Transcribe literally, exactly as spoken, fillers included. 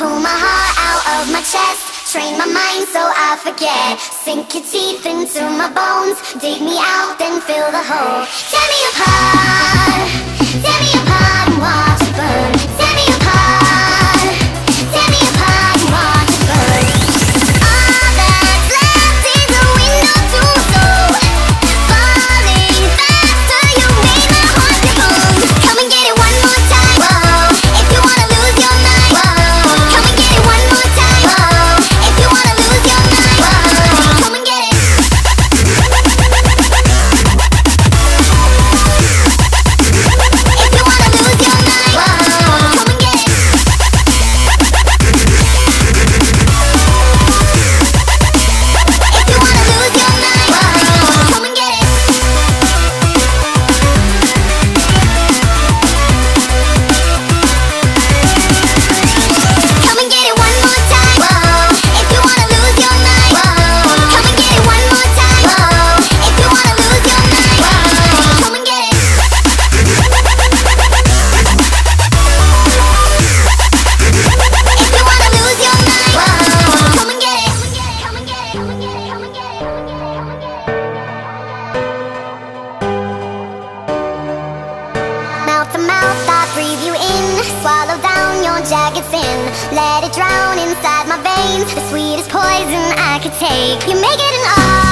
Pull my heart out of my chest, train my mind so I forget. Sink your teeth into my bones, dig me out, then fill the hole. Tear me apart, tear me apart and watch it burn. Tear me apart, tear me apart and watch it burn. All that's left is a window to my soul. Falling faster, you made my heart go boom. Come and get it one more time, whoa. If you wanna lose your mind, whoa. Come and get it one more time, whoa. If you wanna lose your mind, whoa. Come and get it. If you wanna lose your mind, whoa. Come and get it. If you wanna lose your mind, whoa. Come and get it. Come and get it one more time, whoa. If you wanna lose your mind, whoa. Come and get it one more time, whoa. If you wanna lose your mind, whoa. Come and get it. If you wanna lose your mind, whoa. Come and get it. Come and get it. Come and get it. Come and get it. Mouth to mouth, I breathe you in. Swallow down your jagged sin. Let it drown inside my veins. The sweetest poison I could take. You make it an art.